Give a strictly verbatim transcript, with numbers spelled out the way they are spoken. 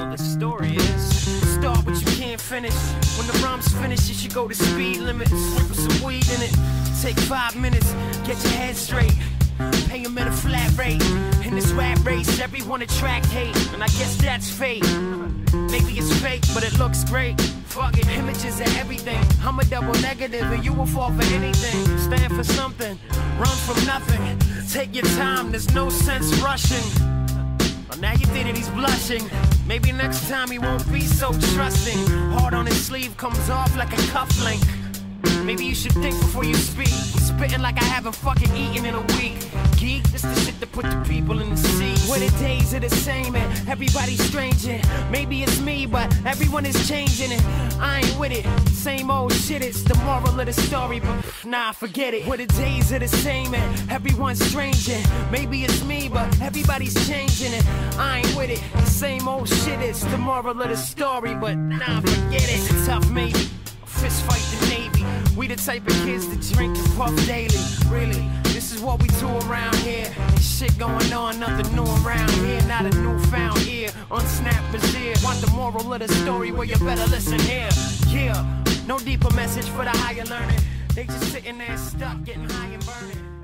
of the story is, start what you can't finish. When the rhyme's finished, you should go to speed limits. Sprinkle some weed in it. Take five minutes, get your head straight. Pay him at a flat rate. In this rap race, everyone attract hate, and I guess that's fate. Maybe it's fake, but it looks great. Fuck it, images are everything. I'm a double negative and you will fall for anything. Stand for something, run from nothing. Take your time, there's no sense rushing. Well, now you did it, he's blushing. Maybe next time he won't be so trusting. Heart on his sleeve comes off like a cufflink. Maybe you should think before you speak. Spitting like I haven't fucking eaten in a week. Geek, this the shit that put the people in the seat. Where the days are the same and everybody's stranging. Maybe it's me, but everyone is changing it. I ain't with it, same old shit, it's the moral of the story, but nah, forget it. Where the days are the same and everyone's stranging. Maybe it's me, but everybody's changing it. I ain't with it, same old shit, it's the moral of the story, but nah, forget it. It's a tough maybe. Fist fight the Navy. We the type of kids that drink and puff daily. Really, this is what we do around here. Shit going on, nothing new around here. Not a newfound ear, unsnap his ear. Want the moral of the story? Well, you better listen here. Yeah, no deeper message for the higher learning. They just sitting there stuck, getting high and burning.